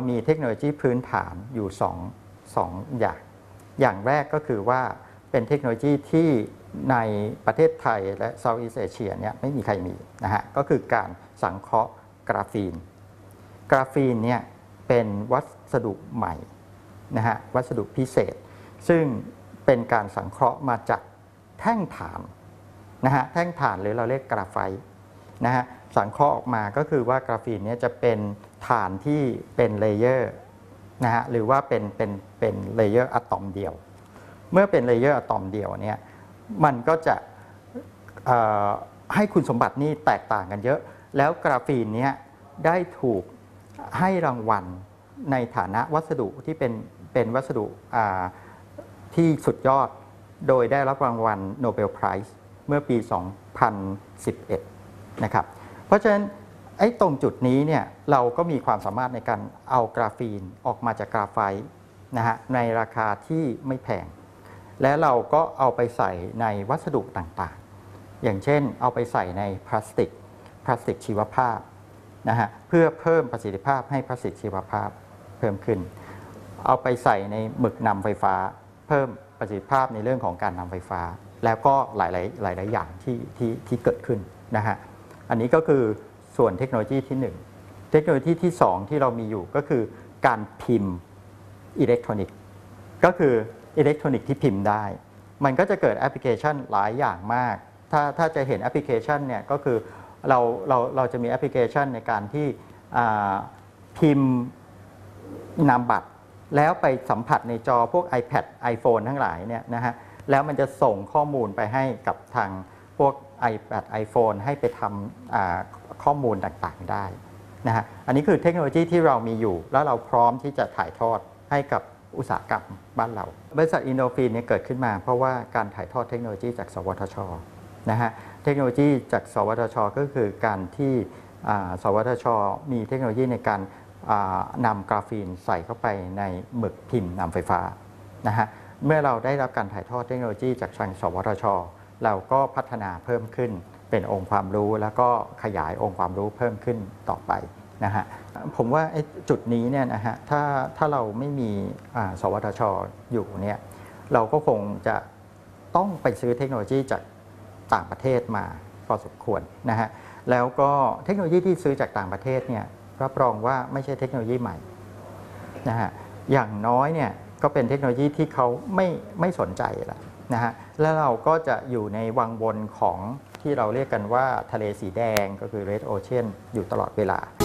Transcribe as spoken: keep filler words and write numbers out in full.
มีเทคโนโลยีพื้นฐานอยู่สองสองอย่างอย่างแรกก็คือว่าเป็นเทคโนโลยีที่ในประเทศไทยและเซาท์อีสต์เอเชียเนี่ยไม่มีใครมีนะฮะก็คือการสังเคราะห์กราฟีนกราฟีนเนี่ยเป็นวัสดุใหม่นะฮะวัสดุพิเศษซึ่งเป็นการสังเคราะห์มาจากแท่งถ่านนะฮะแท่งถ่านหรือเราเรียกกราไฟต์นะฮะสังเคราะห์ออกมาก็คือว่ากราฟีนเนี่ยจะเป็นถ่านที่เป็นเลเยอร์นะฮะหรือว่าเป็นเป็นเป็นเลเยอร์อะตอมเดียวเมื่อเป็นเลเยอร์อะตอมเดียวเนี่ยมันก็จะให้คุณสมบัตินี่แตกต่างกันเยอะแล้วกราฟีนเนี่ยได้ถูกให้รางวัลในฐานะวัสดุที่เป็นเป็นวัสดุที่สุดยอดโดยได้รับรางวัลโนเบลไพรส์เมื่อปี สองพันสิบเอ็ด นะครับเพราะฉะนั้นไอ้ตรงจุดนี้เนี่ยเราก็มีความสามารถในการเอากราฟีนออกมาจากกราไฟต์นะฮะในราคาที่ไม่แพงและเราก็เอาไปใส่ในวัสดุต่างๆอย่างเช่นเอาไปใส่ในพลาสติกพลาสติกชีวภาพนะฮะเพื่อเพิ่มประสิทธิภาพให้พลาสติกชีวภาพเพิ่มขึ้นเอาไปใส่ในหมึกนำไฟฟ้าเพิ่มประสิทธิภาพในเรื่องของการนำไฟฟ้าแล้วก็หลายๆหลายๆอย่างที่ที่ที่เกิดขึ้นนะฮะอันนี้ก็คือส่วนเทคโนโลยีที่หนึ่งเทคโนโลยีที่สองที่เรามีอยู่ก็คือการพิมพ์อิเล็กทรอนิกส์ก็คืออิเล็กทรอนิกส์ที่พิมพ์ได้มันก็จะเกิดแอปพลิเคชันหลายอย่างมากถ้าถ้าจะเห็นแอปพลิเคชันเนี่ยก็คือเราเราเราจะมีแอปพลิเคชันในการที่พิมพ์นามบัตรแล้วไปสัมผัสในจอพวก iPad iPhone ทั้งหลายเนี่ยนะฮะแล้วมันจะส่งข้อมูลไปให้กับทางพวก iPad iPhone ให้ไปทำข้อมูลต่างๆได้นะฮะอันนี้คือเทคโนโลยีที่เรามีอยู่แล้วเราพร้อมที่จะถ่ายทอดให้กับอุตสาหกรรมบ้านเราบริษัทอินโนฟีนเนี่ยเกิดขึ้นมาเพราะว่าการถ่ายทอดเทคโนโลยีจากสวทช.นะฮะเทคโนโลยีจากสวทช.ก็คือการที่สวทช.มีเทคโนโลยีในการนำกราฟีนใส่เข้าไปในหมึกพิมพ์นำไฟฟ้านะฮะเมื่อเราได้รับการถ่ายทอดเทคโนโลยีจากทางสวทช.เราก็พัฒนาเพิ่มขึ้นเป็นองค์ความรู้แล้วก็ขยายองค์ความรู้เพิ่มขึ้นต่อไปนะฮะผมว่าจุดนี้เนี่ยนะฮะถ้าถ้าเราไม่มีสวทช.อยู่เนี่ยเราก็คงจะต้องไปซื้อเทคโนโลยีจากต่างประเทศมาพอสมควรนะฮะแล้วก็เทคโนโลยีที่ซื้อจากต่างประเทศเนี่ยรับรองว่าไม่ใช่เทคโนโลยีใหม่นะฮะอย่างน้อยเนี่ยก็เป็นเทคโนโลยีที่เขาไม่ไม่สนใจแล้วนะฮะแล้วเราก็จะอยู่ในวังวนของที่เราเรียกกันว่าทะเลสีแดงก็คือ Red Ocean อยู่ตลอดเวลา